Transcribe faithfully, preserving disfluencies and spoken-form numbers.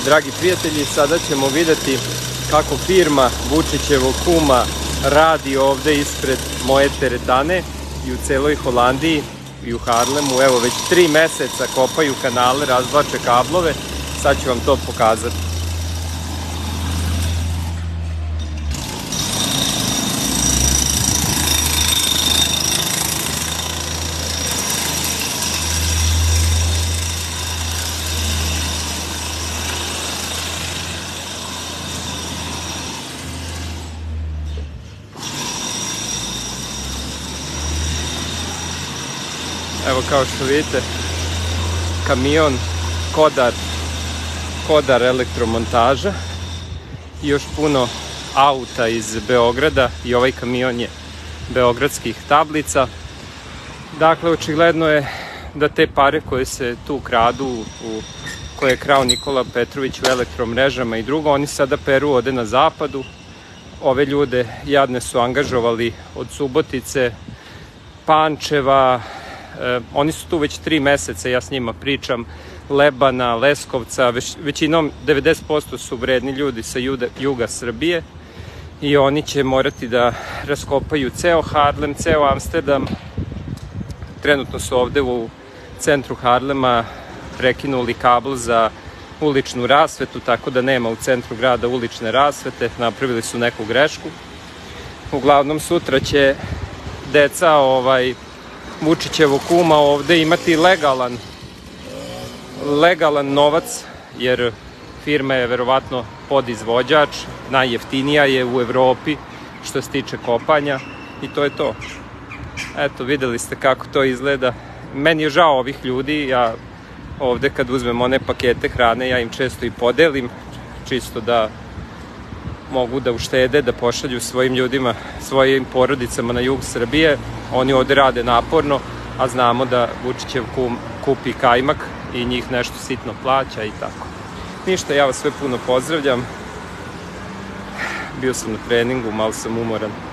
Dragi prijatelji, sada ćemo vidjeti kako firma Vučićevog kuma radi ovde ispred moje teretane i u celoj Holandiji i u Haarlemu. Evo, već tri meseca kopaju kanale, razvlače kablove. Sad ću vam to pokazati. Evo, kao što vidite, kamion Kodar, Kodar elektromontaža i još puno auta iz Beograda i ovaj kamion je beogradskih tablica. Dakle, očigledno je da te pare koje se tu kradu, u, koje je krao Nikola Petrović u elektromrežama i drugo, oni sada peru ovde na zapadu. Ove ljude jadne su angažovali od Subotice, Pančeva. E, oni su tu već tri meseca, ja s njima pričam, Lebana, Leskovca, već, većinom devedeset posto su vredni ljudi sa juda, juga Srbije i oni će morati da raskopaju ceo Haarlem, ceo Amsterdam. Trenutno su ovde u centru Haarlema prekinuli kabel za uličnu rasvetu, tako da nema u centru grada ulične rasvete, napravili su neku grešku. Uglavnom, sutra će deca ovaj, Vučićevog kuma ovde imati legalan legalan novac, jer firma je verovatno podizvođač, najjeftinija je u Evropi što se tiče kopanja i to je to. Eto, videli ste kako to izgleda. Meni je žao ovih ljudi, ja ovde kad uzmem one pakete hrane, ja im često i podelim, čisto da mogu da uštede, da pošalju svojim ljudima, svojim porodicama na jug Srbije. Oni ovde rade naporno, a znamo da Vučićev kum kupi kajmak i njih nešto sitno plaća i tako. Ništa, ja vas sve puno pozdravljam. Bio sam na treningu, malo sam umoran.